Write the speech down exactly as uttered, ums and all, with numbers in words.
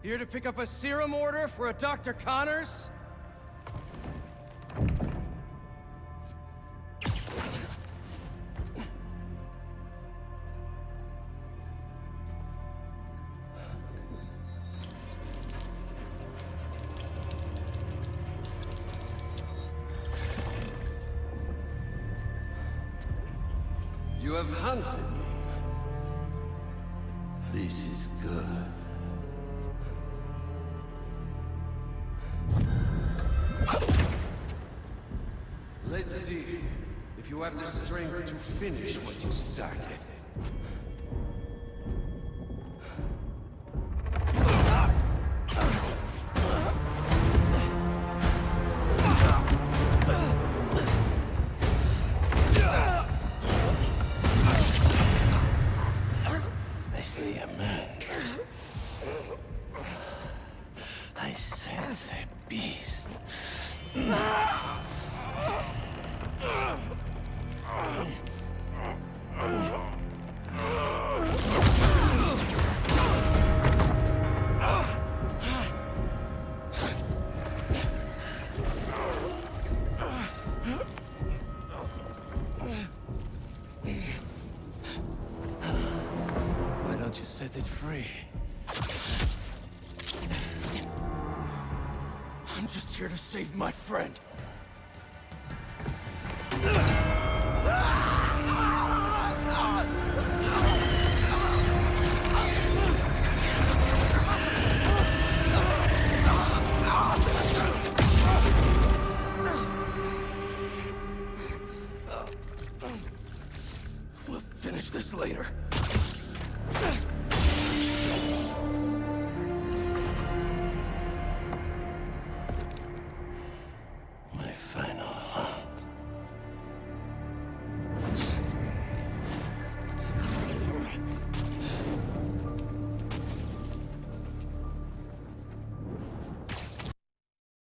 Here to pick up a serum order for a Doctor Connors? You have hunted me. This is good. Let's see if you have the strength to finish what you started. I see a man. I sense a beast. Why don't you set it free? I'm just here to save my friend. We'll finish this later.